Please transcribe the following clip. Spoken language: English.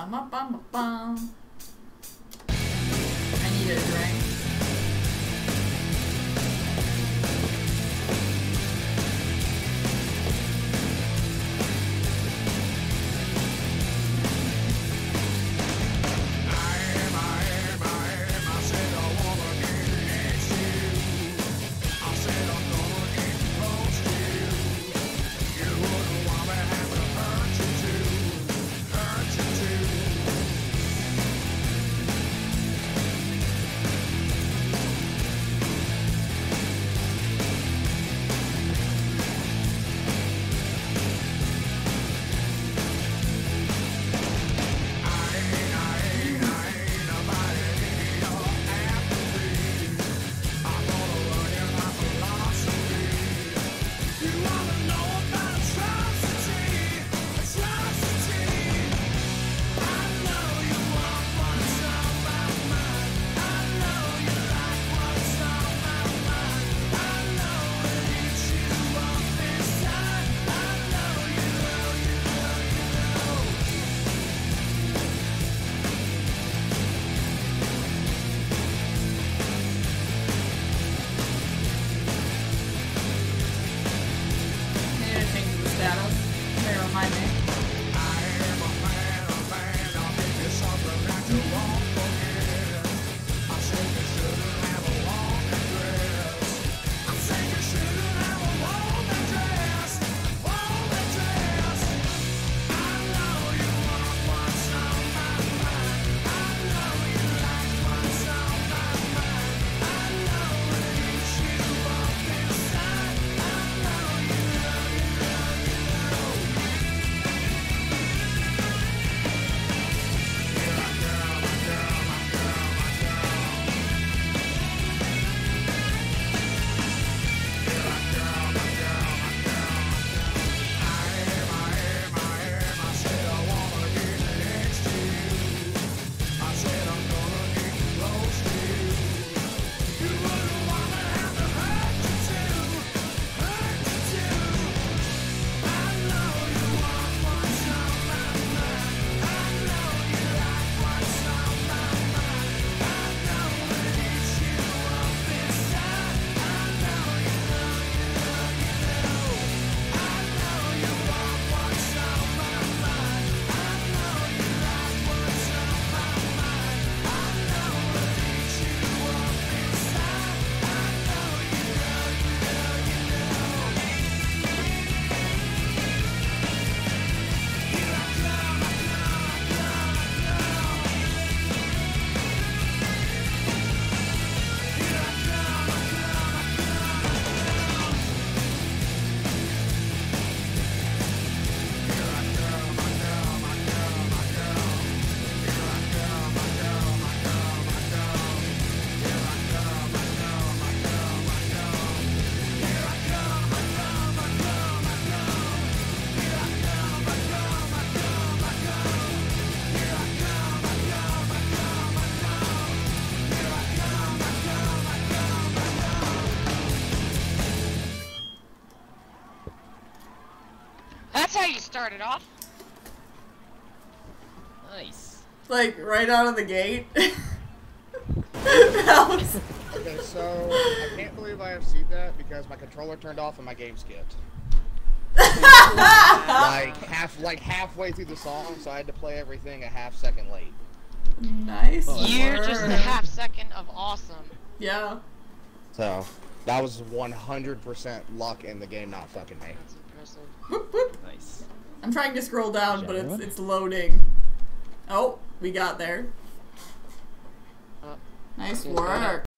Ba-ba-ba-ba-bum. I need a drink. That's how you started off. Nice. Like, right out of the gate. Okay, so I can't believe I have seen that because my controller turned off and my game skipped. like halfway through the song, so I had to play everything a half-second late. Nice. You're work. just a half second of awesome. Yeah. So that was 100% luck in the game not fucking me. That's impressive. Whoop, whoop. Nice. I'm trying to scroll down, but Genuine? it's loading. Oh, we got there. Nice work.